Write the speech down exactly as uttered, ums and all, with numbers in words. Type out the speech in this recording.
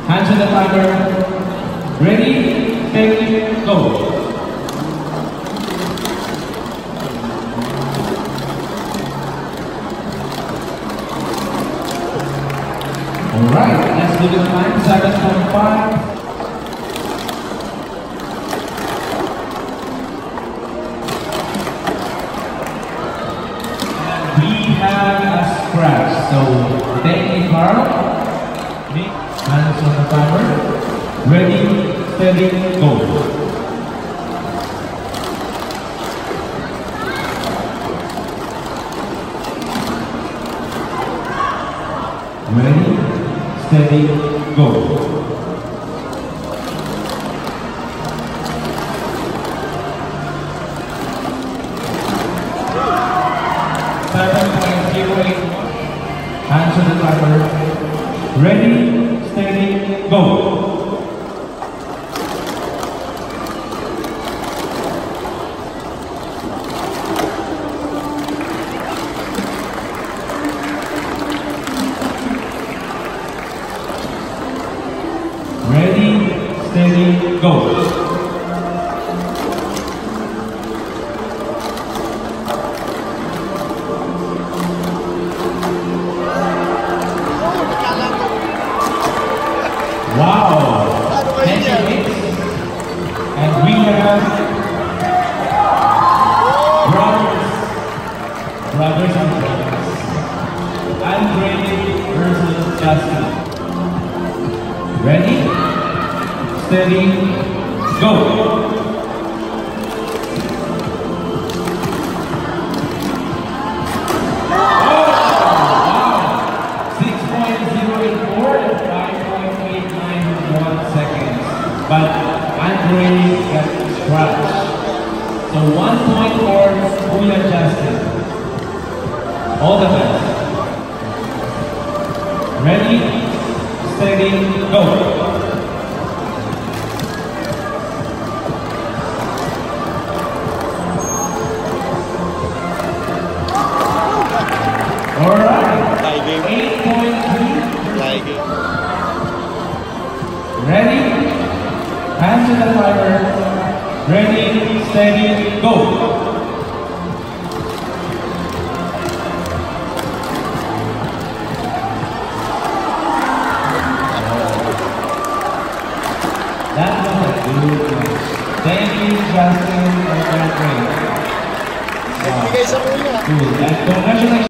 Hands on the timer. Ready, steady, go. Alright, let's look at the time. seven point five. We have a scratch, so thank you, Carl. Hands on the timer. Ready, steady, go. Ready, steady, go. seven point zero eight. Hands on the timer. Ready, steady, go. Ready, steady, go. Wow! ten minutes. And we have brothers, brothers and brothers. Andre versus Justin. Ready, steady, go. But Andre got scratched. So one point for Kuya Justin. All the best. Ready, steady, go. Alright. eight point three. Ready? Hands to the timer. Ready, steady, go. That was a good match. Thank you, Justin, for that great. Wow. Good. And congratulations.